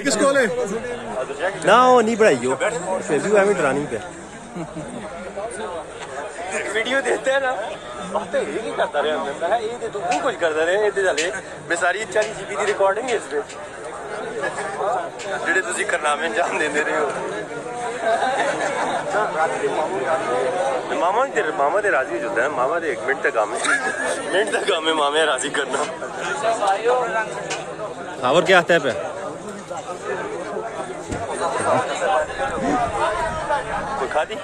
किसको ले ना वो नहीं बढ़ाई हो फिर भी एवं डरानी पे वीडियो देते हैं ना बातें ये नहीं करता रहे अंदर है ये तो तू कुछ करता रहे ये चले मैं सारी 40 GB की रिकॉर्डिंग है इसमें जेडे तुसी करनामे अंजाम देंदे रहे हो मामा दे राजी होता है मामा दे 1 मिनट तक काम है मामे राजी करना और क्या आता है पे खादी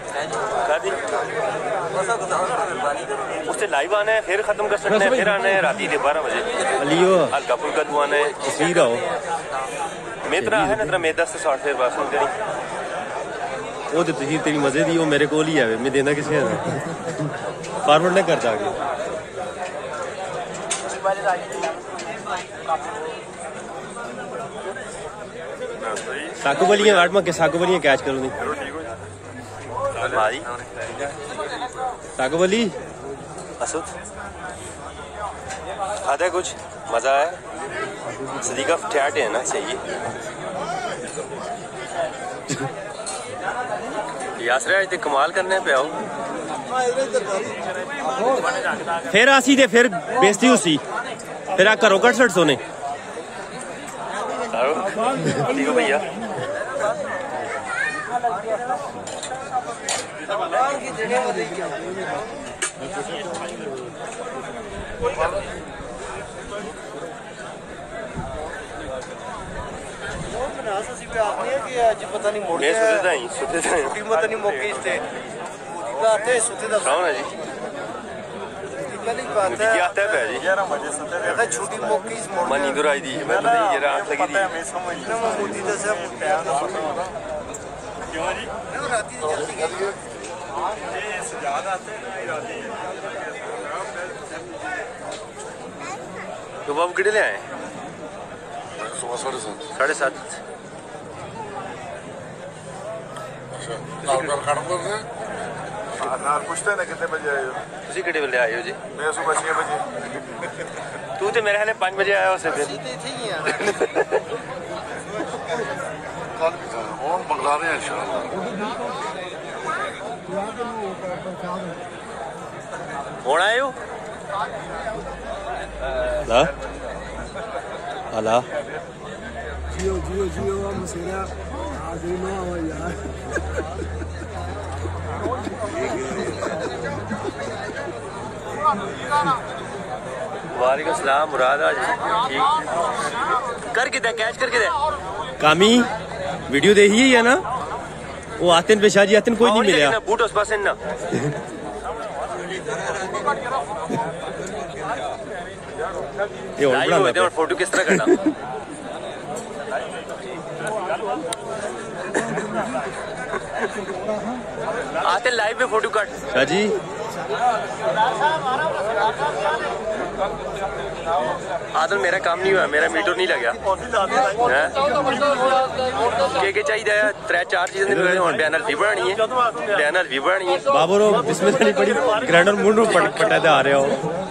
उससे लाइव आना है फिर खत्म कर सकते हैं फिर आना है रात के 12 बजे अलियो हल्का फुल्का दुआना है तस्वीर आओ मेरा है ना तेरा मेरा 10 से 60 फिर बस नहीं वो तो तस्वीर तेरी मजे दी वो मेरे को ही है मैं देना किसे है फॉरवर्ड नहीं करता आगे साकू बलियां आठ में के साकू बलियां कैच करो नहीं साकू बली असद खादा कुछ मजा आया सदीका ठहट है ना सही यासर आज कमाल करने पे आओ फिर आसी दे फिर बेइज्जती उसी फिर आ करो कट सट सोने ठीक है भैया पता नहीं मोड़ कीमत नहीं मौके इससे क्या आता है जी छोटी मौके इस मोड़ मन इधर आई दी मैं तो नहीं जरा आंख लगी थी मोदी दस तो बाबू कितने ले आए 7:30 पूछते ना कितने बजे आए हो तुसी कितने बजे आए हो जी मैं सुबह 6 बजे तू तो मेरे ख्याल 5 बजे आया उसे दिन और मंगला रहे हैं इंशाल्लाह कौन आए हो ला अला जियो मसेरा आज ना हो यार वालेकुम सलाम मुराद आज ठीक कर किधर कैच कर किधर कामी वीडियो देखी है ना वो आतिन पेशाजी आतिन कोई नहीं मिला बूट उस पास ना ये और फोटो किस तरह करना आते लाइव में फोटो काट शाह जी आदल मेरा काम नहीं हुआ मेरा मीटर नहीं लगा के चाहिए 3-4 चीजें बैनर भी बनानी है बाबू रो इसमें नहीं पड़ी ग्राइंडर मुंड पटा दे आ रहे हो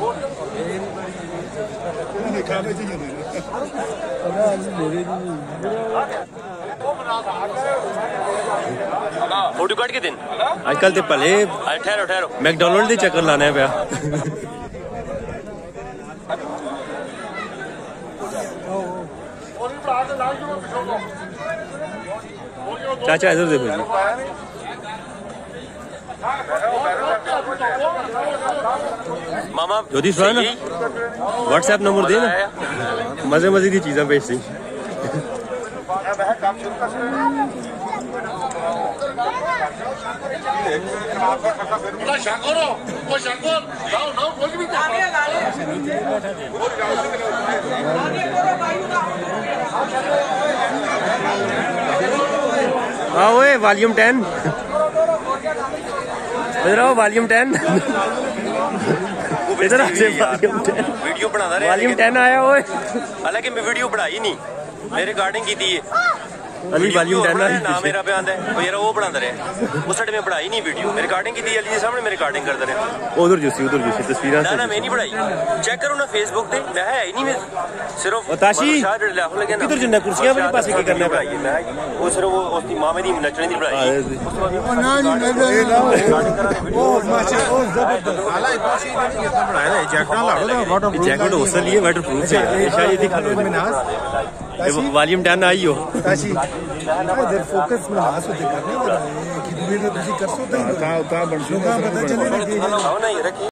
फोटो काट के दिन आजकल तो भले ठहरो मैकडॉनल्ड दे चक्कर लाने पे चाचा इधर देखो जी मामा ज्योति सुना ना व्हाट्सएप नंबर दे ना मजे मजे की चीजें भेज सी हाँ वो वॉल्यूम 10 इधर आओ वॉल्यूम 10 इधर वीडियो बना रहे वॉल्यूम 10 आया वो हालांकि मैं वीडियो बढ़ाई नहीं मैं रिकॉर्डिंग की थी अली वॉल्यूम 10 आई ना मेरा पे आंदा है यार वो बनांदा रहे उस साइड में पढ़ाई नहीं वीडियो मैं रिकॉर्डिंग की थी अली जी सामने मैं रिकॉर्डिंग करदा रहा उधर जूसी तस्वीरां ना मैं नहीं पढ़ाई चेक करो ना फेसबुक पे मैं है ही नहीं मैं सिर्फ ताशी किधर जन्ना कुर्सियां वाले पासे की करना है मैं वो सिर्फ वो उसकी मामे दी नचने दी पढ़ाई जैकेट होसल लिए वाटर प्रूफ से शायद दिखा लो वॉल्यूम 10 आई हो ताशी इधर फोकस में हाथ से करने वाला है कि वीडियो तुसी कर सकते हो ता बन पता चले ना कि ना ये रखी